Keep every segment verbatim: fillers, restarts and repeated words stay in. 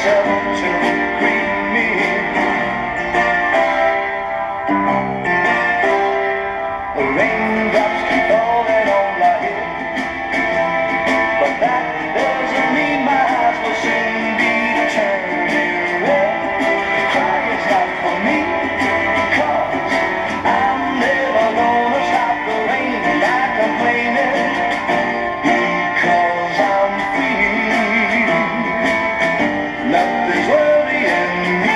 up to greet me. The raindrops keep falling on my head, but that doesn't mean my eyes will soon be turning red. Crying's not for me, 'cause I'm never gonna stop the rain by complaining, because I'm free. Nothing's worrying me.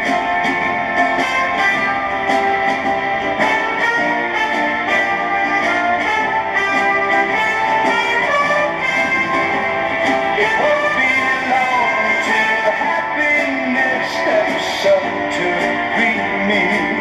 It won't be long till the happiness steps up to greet me.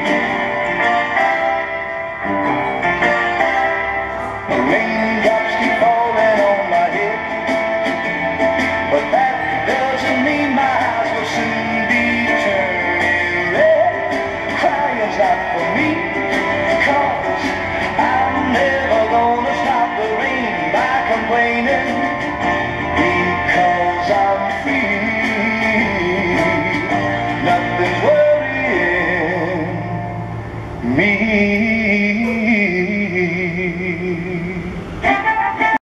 The raindrops keep falling on my head, but that doesn't mean my eyes will soon be turning red. Crying's not for me, 'cause I'm never gonna stop the rain by complaining, because I'm free. Nothing's worrying me.